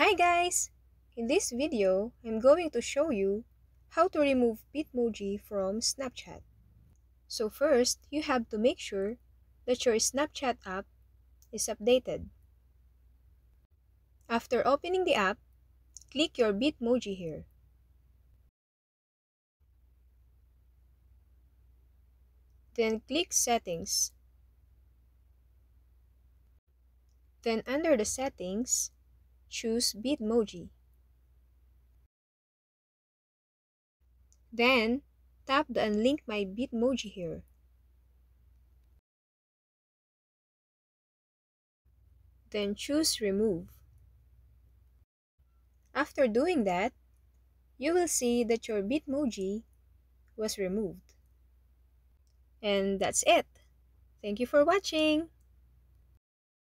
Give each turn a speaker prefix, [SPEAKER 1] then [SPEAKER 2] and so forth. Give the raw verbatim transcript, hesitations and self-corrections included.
[SPEAKER 1] Hi guys! In this video, I'm going to show you how to remove Bitmoji from Snapchat. So first, you have to make sure that your Snapchat app is updated. After opening the app, click your Bitmoji here. Then click Settings. Then under the Settings, choose Bitmoji. Then, tap the Unlink My Bitmoji here. Then choose Remove. After doing that, you will see that your Bitmoji was removed. And that's it. Thank you for watching.